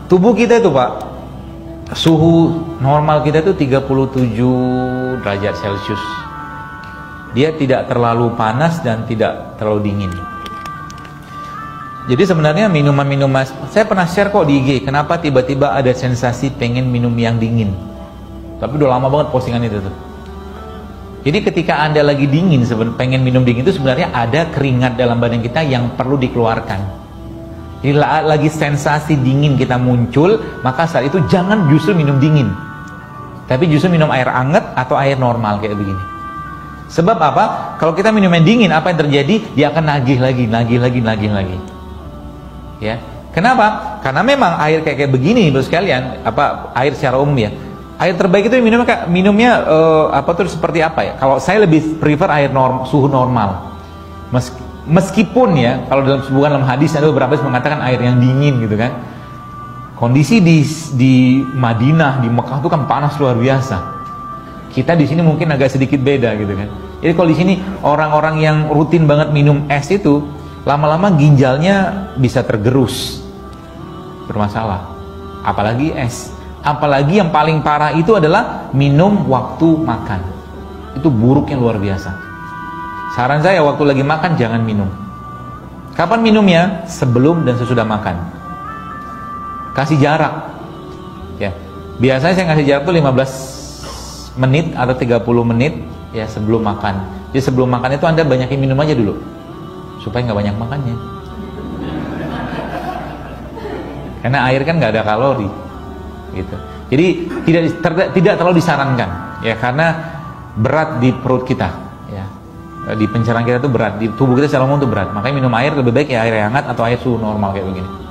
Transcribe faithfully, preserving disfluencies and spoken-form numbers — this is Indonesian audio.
tubuh kita itu Pak, suhu normal kita itu tiga puluh tujuh derajat Celcius. Dia tidak terlalu panas dan tidak terlalu dingin. Jadi sebenarnya minuman-minuman, saya pernah share kok di I G, kenapa tiba-tiba ada sensasi pengen minum yang dingin. Tapi udah lama banget postingan itu tuh. Jadi ketika Anda lagi dingin, pengen minum dingin itu sebenarnya ada keringat dalam badan kita yang perlu dikeluarkan. Jadi lagi sensasi dingin kita muncul, maka saat itu jangan justru minum dingin, tapi justru minum air hangat atau air normal kayak begini. Sebab apa? Kalau kita minum yang dingin, apa yang terjadi? Dia akan nagih lagi, nagih lagi, nagih lagi. Ya, kenapa? Karena memang air kayak kayak begini, bos sekalian, apa air secara umum ya. Air terbaik itu minumnya kayak minumnya uh, apa tuh seperti apa ya? Kalau saya lebih prefer air norm, suhu normal. Mes, meskipun ya, kalau dalam bukan dalam hadis ada beberapa yang mengatakan air yang dingin gitu kan. Kondisi di di Madinah, di Mekah itu kan panas luar biasa. Kita di sini mungkin agak sedikit beda gitu kan. Jadi kalau di sini orang-orang yang rutin banget minum es itu, lama-lama ginjalnya bisa tergerus, bermasalah. Apalagi es. Apalagi yang paling parah itu adalah minum waktu makan. Itu buruknya luar biasa. Saran saya waktu lagi makan jangan minum. Kapan minumnya? Sebelum dan sesudah makan. Kasih jarak. Ya. Biasanya saya ngasih jarak tuh lima belas menit atau tiga puluh menit ya sebelum makan. Jadi sebelum makan itu Anda banyakin minum aja dulu, supaya nggak banyak makannya. Karena air kan nggak ada kalori, gitu. Jadi tidak ter, tidak terlalu disarankan, ya karena berat di perut kita, ya di pencernaan kita itu berat, di tubuh kita secara umum itu berat. Makanya minum air lebih baik ya air yang hangat atau air suhu normal kayak begini.